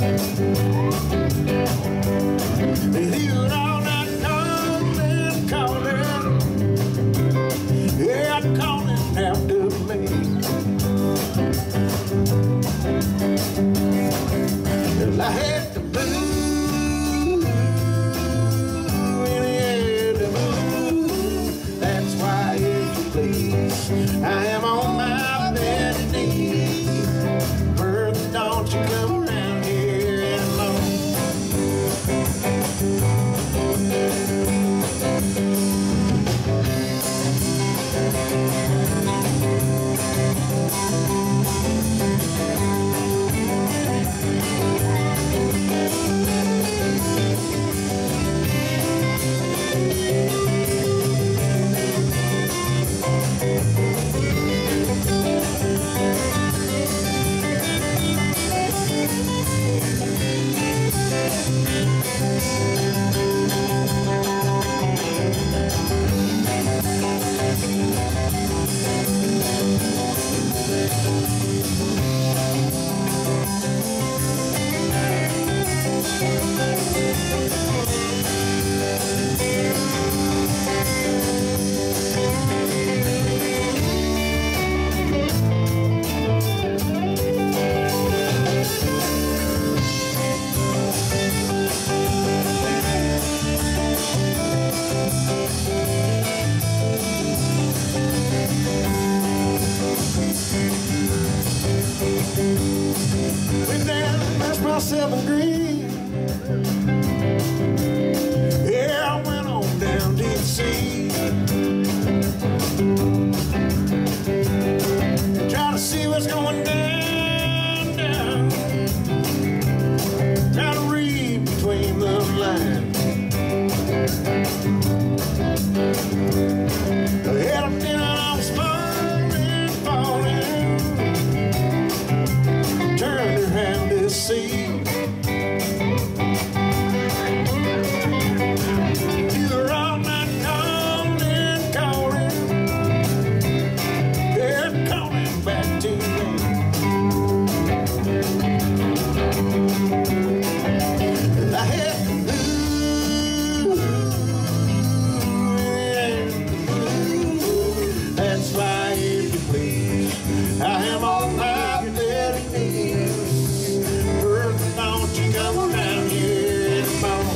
He was all night calling, calling. Yeah, calling after me. Well, I had to move, and he had to move. That's why, if you please, I am on my bended knees. Bertha, don't you come around here alone. Went down, mashed myself in green. Yeah, I went on down to the sea. Try to see what's going down, down. Try to read between the lines. The head of dinner, I was falling, falling. Turned around to see. You were all night calling, calling. They're calling back to me. I had to move, that's why, if you please, I am on my bended knees. Bertha, don't you come around here anymore.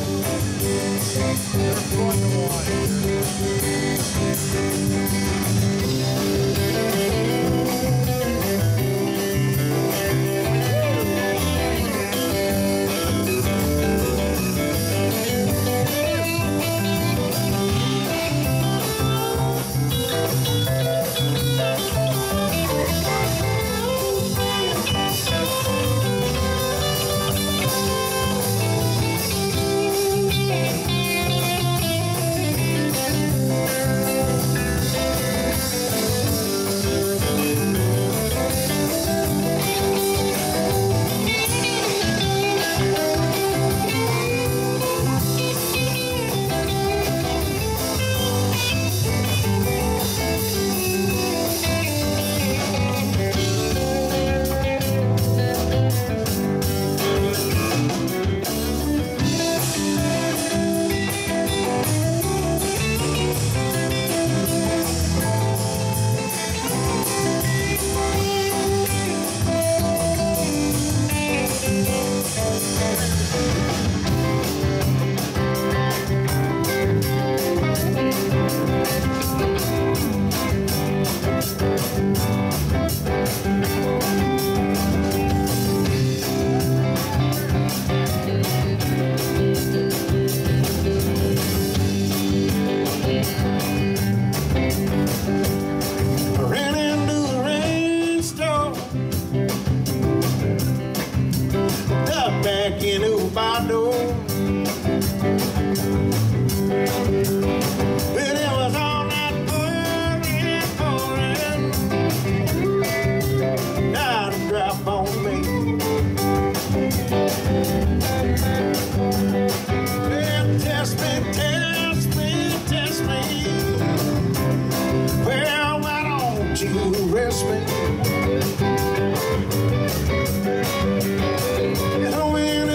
arrest me. And when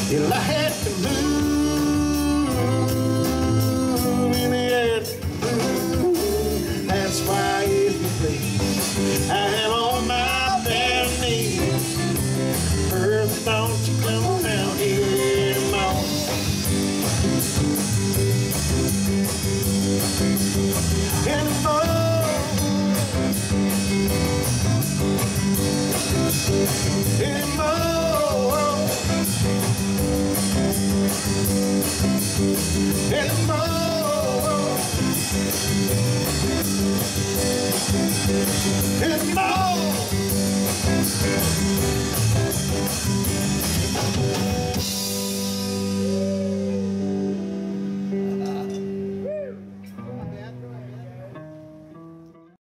Well, I had to move in the air. That's why, if you please, I am on my bare knees. Bertha, don't you come down here anymore. Anymore.